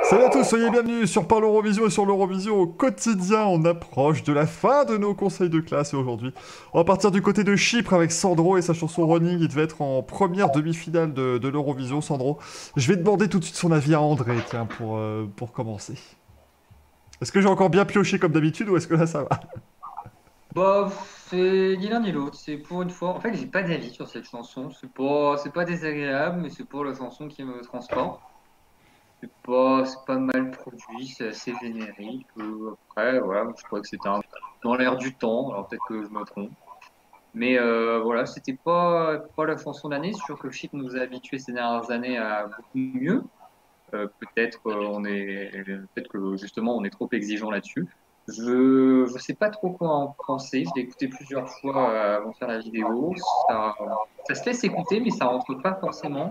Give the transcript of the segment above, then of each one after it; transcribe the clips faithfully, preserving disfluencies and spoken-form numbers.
Salut à tous, soyez bienvenus sur Parle Eurovision et sur l'Eurovision au quotidien. On approche de la fin de nos conseils de classe et aujourd'hui, on va partir du côté de Chypre avec Sandro et sa chanson Running. Il devait être en première demi-finale de, de l'Eurovision, Sandro. Je vais demander tout de suite son avis à André, tiens, pour, euh, pour commencer. Est-ce que j'ai encore bien pioché comme d'habitude ou est-ce que là ça va? Bah, c'est ni l'un ni l'autre. C'est pour une fois. En fait, j'ai pas d'avis sur cette chanson. C'est pas, c'est pas désagréable, mais c'est pas la chanson qui me transporte. C'est pas, c'est pas mal produit, c'est assez générique. Euh, après, voilà, je crois que c'était un dans l'air du temps. Alors peut-être que je me trompe. Mais euh, voilà, c'était pas, pas la chanson d'année. C'est sûr que Chypre nous a habitués ces dernières années à beaucoup mieux. Euh, peut-être euh, on est, peut-être que justement on est trop exigeant là-dessus. Je je sais pas trop quoi en penser. Je l'ai écouté plusieurs fois euh, avant de faire la vidéo. Ça, ça se laisse écouter, mais ça rentre pas forcément.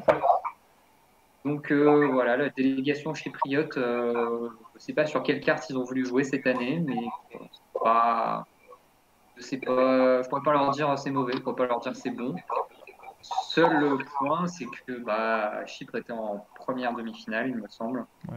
Donc euh, voilà, la délégation chypriote, euh, je sais pas sur quelle carte ils ont voulu jouer cette année, mais euh, c'est pas, je sais pas, je pourrais pas leur dire c'est mauvais, je pourrais pas leur dire c'est bon. Seul point, c'est que bah, Chypre était en première demi-finale, il me semble, Ouais.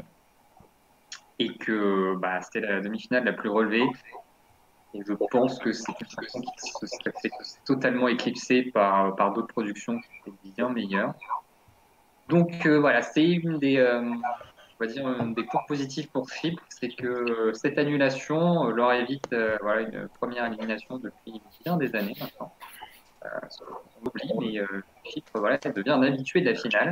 et que bah, c'était la demi-finale la plus relevée. Et je pense que c'est une chanson qui se serait fait totalement éclipsée par, par d'autres productions qui étaient bien meilleures. Donc euh, voilà, c'est une des, euh, on va dire, un des points positifs pour Chypre, c'est que euh, cette annulation euh, leur évite euh, voilà, une première élimination depuis bien des années maintenant. Euh, on oublie, mais euh, Chypre voilà, devient un habitué de la finale.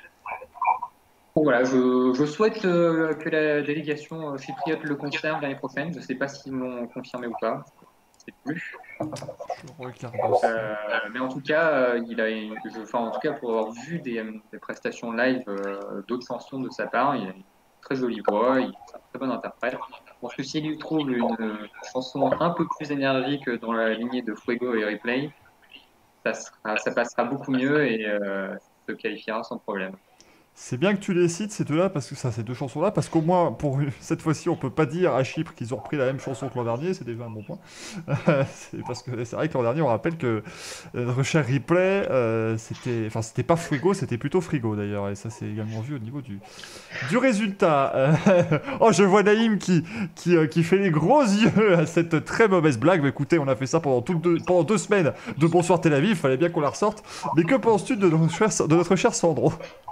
Bon, voilà, je, je souhaite euh, que la délégation euh, chypriote le conserve l'année prochaine. Je ne sais pas s'ils l'ont confirmé ou pas. Je sais plus. Je regarde ça. Euh, mais en tout cas, euh, il a, une- je- enfin, en tout cas, pour avoir vu des, euh, des prestations live euh, d'autres chansons de sa part, il a une très jolie voix, il est un très bon interprète. Je pense que s'il lui trouve une euh, chanson un peu plus énergique dans la lignée de Fuego et Replay, ça sera, ça passera beaucoup mieux et euh, se qualifiera sans problème. C'est bien que tu les cites, ces deux-là, parce que ça, ces deux chansons-là, parce qu'au moins, pour une- cette fois-ci, on peut pas dire à Chypre qu'ils ont repris la même chanson que l'an dernier, c'est déjà un bon point. C'est parce que c'est vrai que l'an dernier, on rappelle que euh, notre cher Replay, euh, c'était, enfin, c'était pas Frigo, c'était plutôt Frigo d'ailleurs, et ça, c'est également vu au niveau du, du résultat. Euh, oh, je vois Naïm qui, qui, euh, qui fait les gros yeux à cette très mauvaise blague. Mais écoutez, on a fait ça pendant, toutes deux, pendant deux semaines de Bonsoir Tel Aviv, il fallait bien qu'on la ressorte. Mais que penses-tu de notre cher, de notre cher Sandro?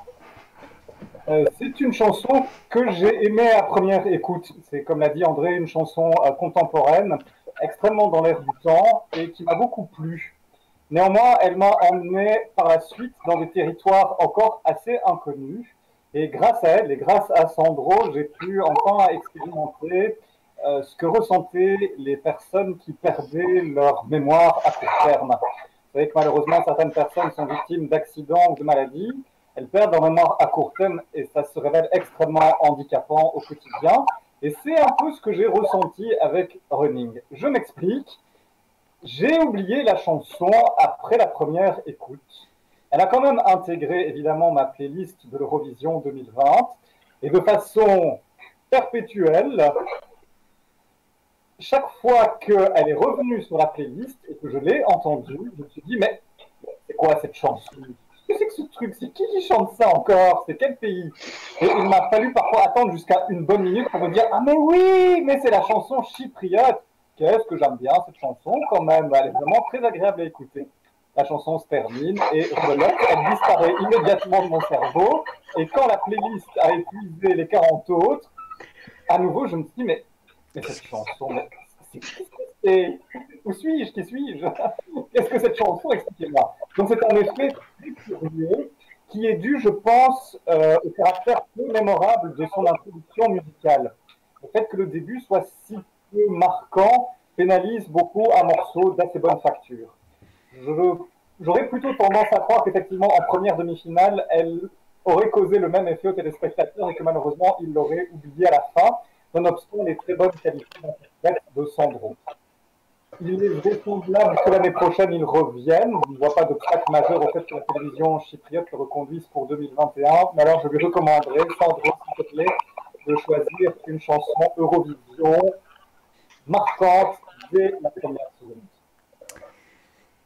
Euh, c'est une chanson que j'ai aimée à première écoute. C'est, comme l'a dit André, une chanson euh, contemporaine, extrêmement dans l'air du temps et qui m'a beaucoup plu. Néanmoins, elle m'a emmené par la suite dans des territoires encore assez inconnus. Et grâce à elle et grâce à Sandro, j'ai pu enfin expérimenter euh, ce que ressentaient les personnes qui perdaient leur mémoire à court terme. Vous savez que malheureusement, certaines personnes sont victimes d'accidents ou de maladies. Elles perdent leur mémoire à court terme et ça se révèle extrêmement handicapant au quotidien. Et c'est un peu ce que j'ai ressenti avec Running. Je m'explique. J'ai oublié la chanson après la première écoute. Elle a quand même intégré évidemment ma playlist de l'Eurovision deux mille vingt et de façon perpétuelle, chaque fois qu'elle est revenue sur la playlist et que je l'ai entendue, je me suis dit mais c'est quoi cette chanson? Qu'est-ce que c'est que ce truc? C'est qui qui chante ça encore? C'est quel pays? Et il m'a fallu parfois attendre jusqu'à une bonne minute pour me dire ah mais oui, mais c'est la chanson chypriote. Qu'est-ce que j'aime bien cette chanson quand même. Elle est vraiment très agréable à écouter. La chanson se termine et reloque, elle disparaît immédiatement de mon cerveau. Et quand la playlist a épuisé les quarante autres, à nouveau je me suis dit mais, mais cette chanson, mais c'est, c'est, où suis-je? Qui suis-je? Qu'est-ce que cette chanson? Expliquez-moi. Donc c'est un effet très curieux qui est dû, je pense, euh, au caractère peu mémorable de son introduction musicale. Le fait que le début soit si peu marquant pénalise beaucoup un morceau d'assez bonne facture. Je, j'aurais plutôt tendance à croire qu'effectivement, en première demi-finale, elle aurait causé le même effet aux téléspectateurs et que malheureusement, ils l'auraient oublié à la fin, nonobstant les très bonnes qualités d'interprète de Sandro. Il est vraisemblable que l'année prochaine, il revienne. Je ne vois pas d'obstacle majeur au fait que la télévision chypriote le reconduise pour deux mille vingt et un. Mais alors, je lui recommanderais, Sandro, s'il te plaît, de choisir une chanson Eurovision marquante dès la première seconde.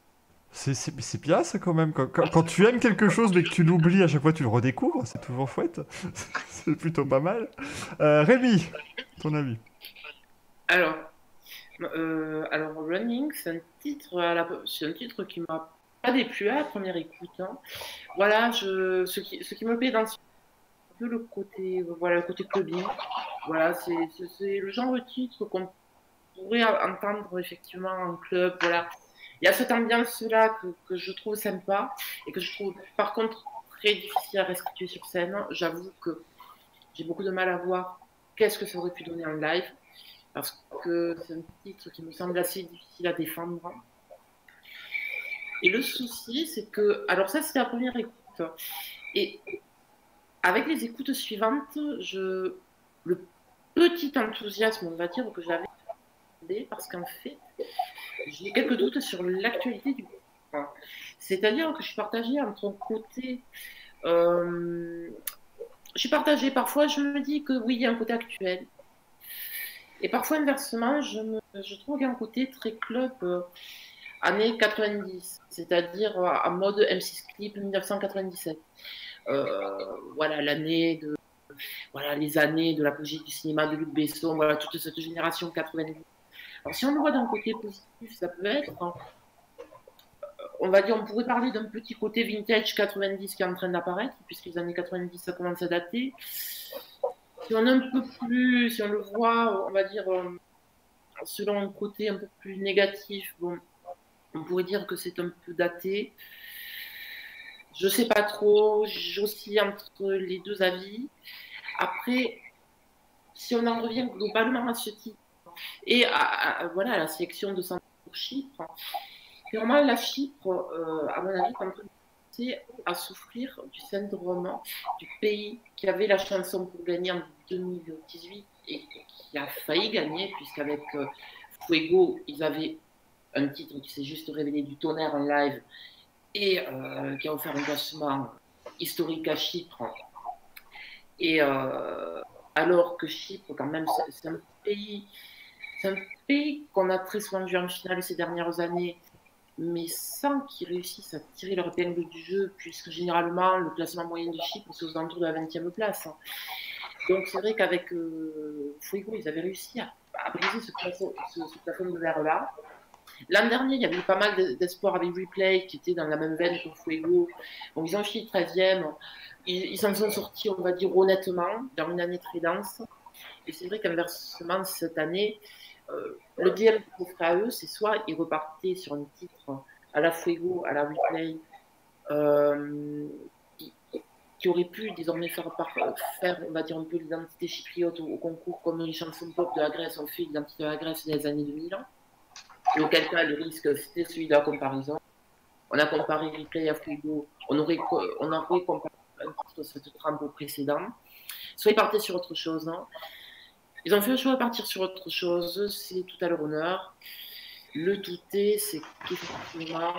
C'est c'est- c'est bien ça quand même. Quand, quand- quand tu aimes quelque chose mais que tu l'oublies à chaque fois, tu le redécouvres. C'est toujours chouette. C'est plutôt pas mal. Euh, Rémi, ton avis? Alors, euh, alors Running, c'est un titre, à la- c'est un titre qui m'a pas déplu à la première écoute, hein. Voilà, je, ce qui, ce qui me plaît dans ce un peu le côté, voilà, le côté clubbing. Voilà, c'est c'est- c'est le genre de titre qu'on pourrait entendre effectivement en club. Voilà, il y a cette ambiance-là que, que je trouve sympa et que je trouve par contre très difficile à restituer sur scène. J'avoue que j'ai beaucoup de mal à voir qu'est-ce que ça aurait pu donner en live parce que c'est un titre qui me semble assez difficile à défendre. Et le souci, c'est que, alors ça c'était la première écoute, et avec les écoutes suivantes, je, le petit enthousiasme, on va dire, que j'avais, parce qu'en fait, j'ai quelques doutes sur l'actualité du groupe. C'est-à-dire que je suis partagée entre un côté. Euh, je suis partagée. Parfois, je me dis que oui, il y a un côté actuel. Et parfois, inversement, je, me, je trouve qu'il y a un côté très club euh, années quatre-vingt-dix, c'est-à-dire euh, en mode M six Clip mille neuf cent quatre-vingt-dix-sept. Euh, voilà, l'année de. Voilà, les années de l'apogée du cinéma de Luc Besson, voilà, toute cette génération quatre-vingt-dix. Alors, si on le voit d'un côté positif, ça peut être, hein, on va dire, on pourrait parler d'un petit côté vintage quatre-vingt-dix qui est en train d'apparaître, puisque les années quatre-vingt-dix, ça commence à dater. Si on est un peu plus, si on le voit, on va dire, euh, selon un côté un peu plus négatif, bon, on pourrait dire que c'est un peu daté. Je sais pas trop, j'oscille entre les deux avis. Après, si on en revient globalement à ce titre, et à, à, voilà, à la sélection de Centre pour Chypre, clairement, la Chypre, euh, à mon avis, est en train de commencer à souffrir du syndrome du pays qui avait la chanson pour gagner en deux mille dix-huit et qui a failli gagner, puisqu'avec euh, Fuego, ils avaient un titre qui s'est juste révélé du tonnerre en live et euh, qui a offert un classement historique à Chypre. Et euh, alors que Chypre, quand même, c'est un pays, c'est un pays qu'on a très souvent vu en finale ces dernières années, mais sans qu'ils réussissent à tirer leur épingle du jeu, puisque généralement, le classement moyen de Chypre, c'est aux alentours de la vingtième place. Donc c'est vrai qu'avec euh, Fuego, ils avaient réussi à, à briser ce plafond, ce, ce plafond de verre-là. L'an dernier, il y avait eu pas mal d'espoirs avec Replay, qui était dans la même veine que Fuego. Donc ils ont fini treizième. Ils s'en sont sortis, on va dire, honnêtement, dans une année très dense. Et c'est vrai qu'inversement, cette année, euh, le D M qu'on ferait à eux, c'est soit ils repartaient sur un titre à la Fuego, à la Replay, euh, qui, qui aurait pu désormais faire, par, faire, on va dire, un peu l'identité chypriote au, au concours, comme les chansons pop de la Grèce ont fait l'identité de la Grèce des années deux mille. Et auquel cas, le risque, c'était celui de la comparaison. On a comparé Replay à Fuego, on aurait, on aurait comparé un titre cette trempe au précédent. Soit ils partaient sur autre chose, hein. Ils ont fait le choix de partir sur autre chose, c'est tout à leur honneur. Le tout est, c'est qu'effectivement,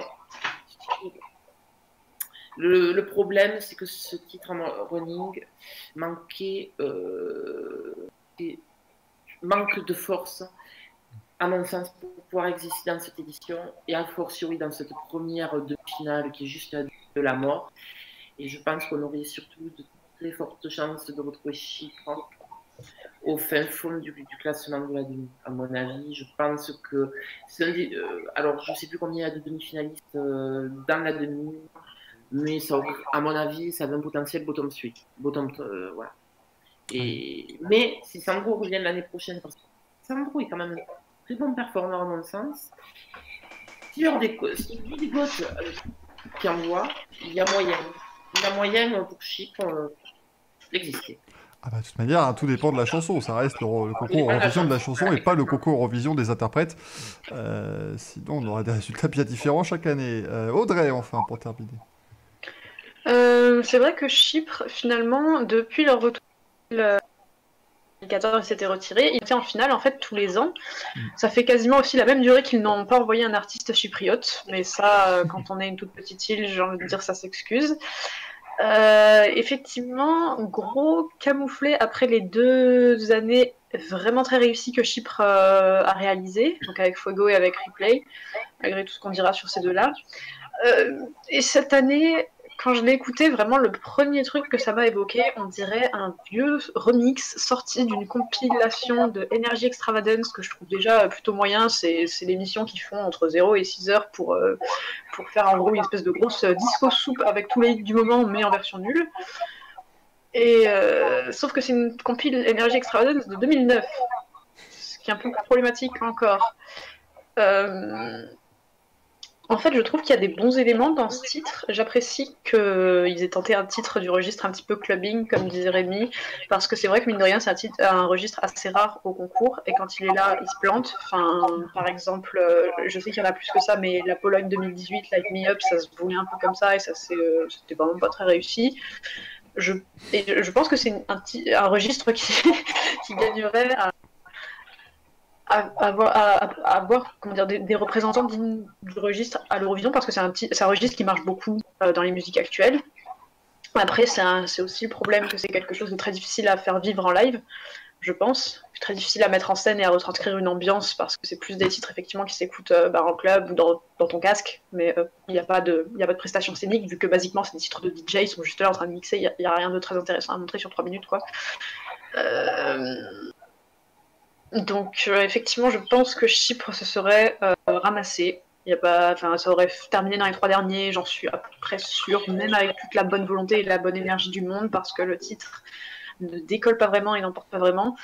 le, le problème, c'est que ce titre en running manquait, euh, manque de force, à mon sens, pour pouvoir exister dans cette édition, et a fortiori dans cette première demi-finale qui est juste de la mort. Et je pense qu'on aurait surtout de très fortes chances de retrouver Chypre au fin fond du, du classement de la demi. À mon avis, je pense que c'est un des, euh, alors je sais plus combien il y a de demi-finalistes euh, dans la demi, mais ça, à mon avis, ça a un potentiel bottom three, bottom, euh, voilà. Et mais si Sandro revient l'année prochaine, parce que Sandro est quand même un très bon performeur à mon sens. Sur des, si lui des gosses euh, qui envoie, il y a moyen, il y a moyen pour Chypre euh, d'exister. Ah bah, de toute manière, hein, tout dépend de la chanson. Ça reste le, le concours Eurovision de la chanson et pas le concours Eurovision des interprètes. Euh, sinon, on aurait des résultats bien différents chaque année. Euh, Audrey, enfin, pour terminer. Euh, c'est vrai que Chypre, finalement, depuis leur retour en deux mille quatorze, ils s'étaient retirés. Ils étaient en finale, en fait, tous les ans. Mm. Ça fait quasiment aussi la même durée qu'ils n'ont pas envoyé un artiste chypriote. Mais ça, euh, quand on est une toute petite île, j'ai envie de dire, ça s'excuse. Euh, effectivement, gros camouflé après les deux années vraiment très réussies que Chypre euh, a réalisées, donc avec Fuego et avec Replay, malgré tout ce qu'on dira sur ces deux-là. Euh, et cette année, quand je l'ai écouté, vraiment le premier truc que ça m'a évoqué, on dirait un vieux remix sorti d'une compilation de Energy Extravagance que je trouve déjà plutôt moyen. C'est l'émission qu'ils font entre zéro et six heures pour, euh, pour faire en gros une espèce de grosse disco soupe avec tous les hits du moment, mais en version nulle. Et euh, sauf que c'est une compile Energy Extravagance de deux mille neuf, ce qui est un peu problématique encore. Euh... En fait, je trouve qu'il y a des bons éléments dans ce titre. J'apprécie qu'ils aient tenté un titre du registre un petit peu clubbing, comme disait Rémi, parce que c'est vrai que mine de rien, c'est un, titre, un registre assez rare au concours, et quand il est là, il se plante. Enfin, par exemple, euh, je sais qu'il y en a plus que ça, mais la Pologne deux mille dix-huit, Light Me Up, ça se voulait un peu comme ça, et ça c'était euh, vraiment pas très réussi. Je, et je pense que c'est un, un registre qui, qui gagnerait à À avoir, à, à avoir comment dire, des, des représentants dignes du registre à l'Eurovision, parce que c'est un, petit, un registre qui marche beaucoup euh, dans les musiques actuelles. Après, c'est aussi le problème que c'est quelque chose de très difficile à faire vivre en live, je pense. Très difficile à mettre en scène et à retranscrire une ambiance, parce que c'est plus des titres effectivement qui s'écoutent euh, bah, en club ou dans, dans ton casque, mais il euh, n'y a, a pas de prestation scénique, vu que basiquement c'est des titres de D J, ils sont juste là en train de mixer, il n'y a, a rien de très intéressant à montrer sur trois minutes, quoi. Euh... Donc, euh, effectivement, je pense que Chypre se serait euh, ramassé. Y a pas, ça aurait terminé dans les trois derniers, j'en suis à peu près sûre, même avec toute la bonne volonté et la bonne énergie du monde, parce que le titre ne décolle pas vraiment et n'emporte pas vraiment.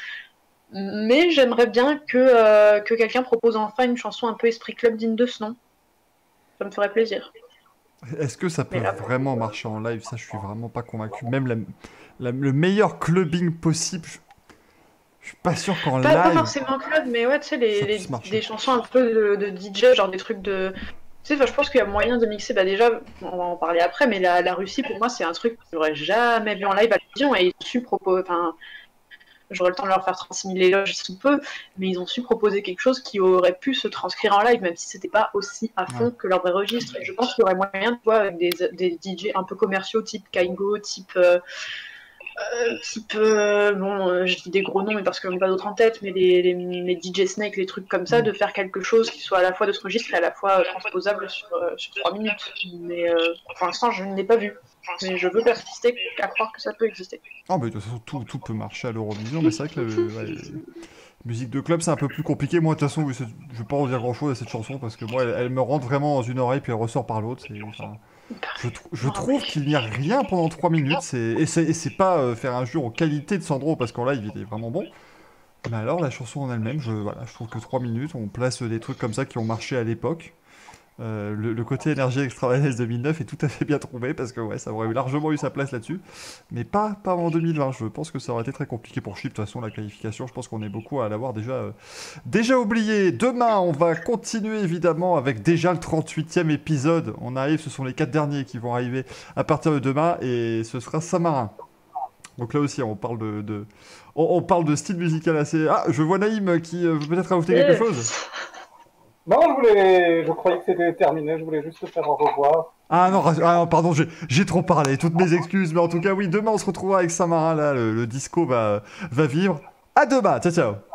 Mais j'aimerais bien que, euh, que quelqu'un propose enfin une chanson un peu esprit club digne de ce nom. Ça me ferait plaisir. Est-ce que ça peut là, vraiment marcher en live? Ça, je suis vraiment pas convaincu. Même la, la, le meilleur clubbing possible... Je... Je suis pas sûr qu'en live... Pas forcément club, mais ouais, tu sais, les, les, des chansons un peu de, de D J, genre des trucs de... Tu sais, je pense qu'il y a moyen de mixer, bah déjà, on va en parler après, mais la, la Russie, pour moi, c'est un truc que j'aurais jamais vu en live à la télévision, et ils ont su proposer... Enfin, j'aurais le temps de leur faire trente-six mille éloges sous peu, mais ils ont su proposer quelque chose qui aurait pu se transcrire en live, même si c'était pas aussi à fond ouais. que leur vrai registre. Et je pense qu'il y aurait moyen de voir avec des, des D J un peu commerciaux, type Kaigo, type... Euh, Euh, type, euh, bon, euh, je dis des gros noms, mais parce que j'en ai pas d'autres en tête, mais les, les, les D J Snake, les trucs comme ça, de faire quelque chose qui soit à la fois de ce registre et à la fois euh, transposable sur, euh, sur trois minutes. Mais euh, pour l'instant, je ne l'ai pas vu. Mais je veux persister à croire que ça peut exister. Ah, bah, de toute façon, tout, tout peut marcher à l'Eurovision, mais c'est vrai que la ouais, musique de club, c'est un peu plus compliqué. Moi, de toute façon, je vais pas en dire grand chose à cette chanson, parce que moi, elle, elle me rentre vraiment dans une oreille, puis elle ressort par l'autre. Enfin... Je, tr je trouve qu'il n'y a rien pendant trois minutes, et c'est pas euh, faire injure aux qualités de Sandro, parce qu'en live il est vraiment bon. Mais alors la chanson en elle-même, je, voilà, je trouve que trois minutes, on place des trucs comme ça qui ont marché à l'époque. Euh, le, le côté énergie Extravagance deux mille neuf est tout à fait bien trouvé, parce que ouais, ça aurait largement eu sa place là-dessus. Mais pas, pas en deux mille vingt, je pense que ça aurait été très compliqué pour Chypre. De toute façon, la qualification, je pense qu'on est beaucoup à l'avoir déjà, euh, déjà oublié. Demain, on va continuer évidemment avec déjà le trente-huitième épisode. On arrive, ce sont les quatre derniers qui vont arriver à partir de demain, et ce sera Saint-Marin. Donc là aussi, on parle de, de, on, on parle de style musical assez... Ah, je vois Naïm qui euh, veut peut-être rajouter yes. quelque chose. Non, je voulais, je croyais que c'était terminé, je voulais juste te faire au revoir. Ah non, ah non pardon, j'ai trop parlé, toutes mes excuses, mais en tout cas, oui, demain on se retrouvera avec Saint-Marin, là, le, le disco va, va vivre. À demain, ciao ciao.